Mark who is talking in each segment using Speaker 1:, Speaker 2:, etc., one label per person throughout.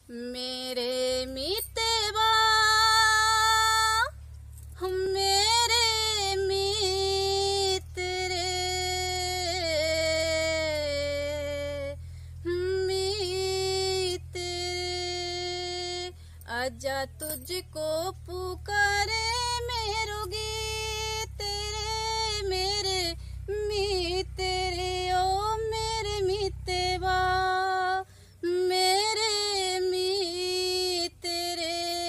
Speaker 1: मेरे मितवा मेरे मित्र आजा तुझको पुकारे मेरो गीत रे मेरे मित्र ओ मेरे मितवा मेरे मित्र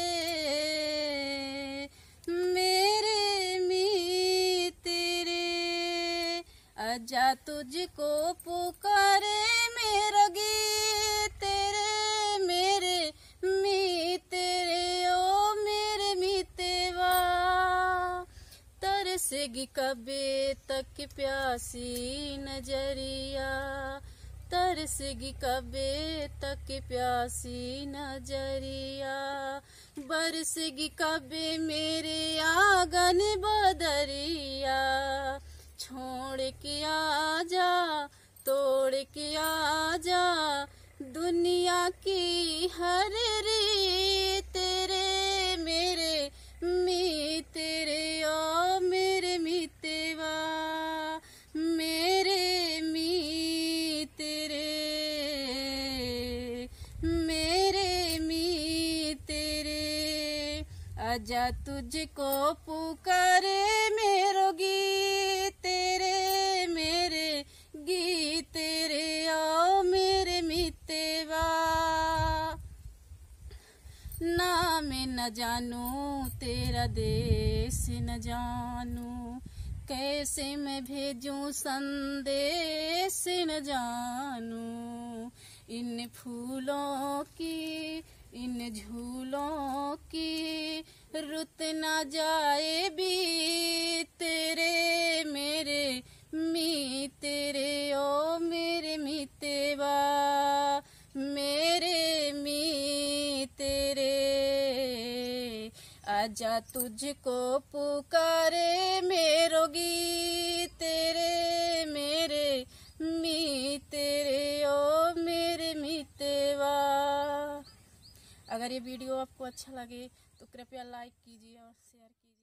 Speaker 1: मेरे मित्र आजा तुझको पुकारे मेरो गीत रे मेरे मित्र ओ मेरे मितवा तरसेगी कबे तक प्यासी नजरिया तरसेगी कबे तक प्यासी नजरिया बरसेगी कबे मेरे आंगन बदरिया छोड़ के आजा तोड़ के आजा दुनिया की हर रीत रे मेरे मित्र ओ मेरे मितवा मेरे मित्र मेरे मित्र आजा तुझको पुकारे मेरो गीत रे मेरे गीत रे ओ मेरे मितवा ना मैं न जानूं तेरा देश न जानूं कैसे मैं भेजूं संदेश न जानूं इन फूलों की इन झूलों की रुत न जाए भी तेरे मेरे मित्र ओ मेरे मितवा मेरे मित्र आजा तुझको पुकारे मेरो गीत रे मेरे मित्र ओ मेरे मितवा। अगर ये वीडियो आपको अच्छा लगे तो कृपया लाइक कीजिए और शेयर कीजिए।